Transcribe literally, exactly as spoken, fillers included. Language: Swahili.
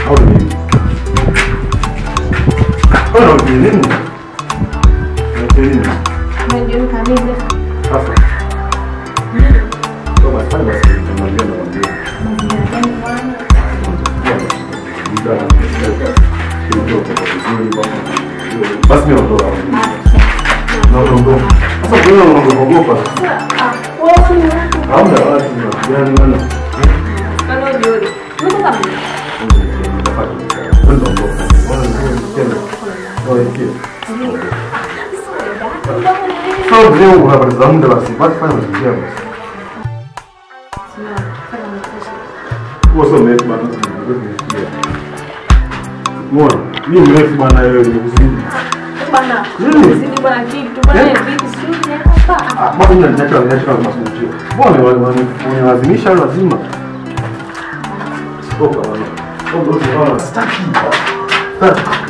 nini? Ona nini? Nini? Ndio kamili. Sasa. Kama sana basi tunamwambia na mwambie. Basi mimi ndo. Na ndo. Sasa wewe unaogopa. Ah, wewe ni watu. Hamna watu. Yaani nani? Kana ndio. Niko kama. Ndio ndo. Wana ndio tena. Ndio hiyo. Só deu uma razão dela assim, vai fazer mais dia mas. Você mesmo mano, mano, ni mesmo bana yeye ni kuzidi. Bana. Kuzidi bana kitu bana vipi sio hapa. Ah, bado ni natural natural masunjio. Bwana wale wanalazimisha lazima. Toka bana. Ndio ndio staki. Staki.